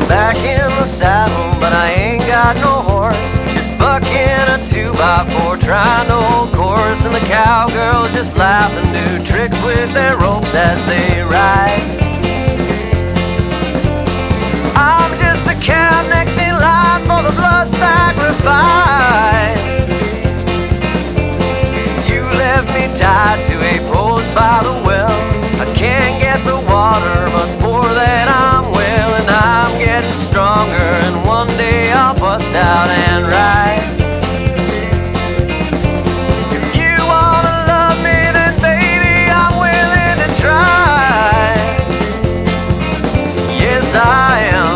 back in the saddle, but I ain't got no horse. Just bucking a 2x4, trying to hold course, and the cowgirls just laugh and do tricks with their ropes as they ride. I'm just a cab next in line for the blood sacrifice. You left me tied to a post by the well. I can't get the water, but for that I'm well, and I'm getting stronger, and one day I'll bust out and ride. If you wanna love me, then baby, I'm willing to try. Yes, I am.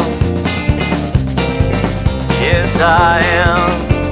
Yes, I am.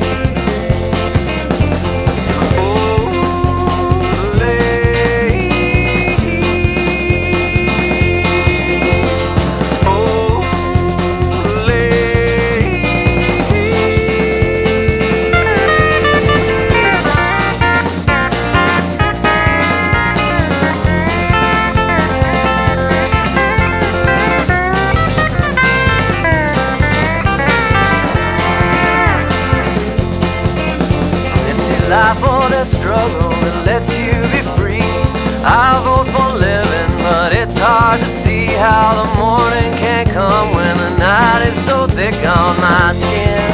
Life or that struggle that lets you be free. I vote for living, but it's hard to see how the morning can come when the night is so thick on my skin.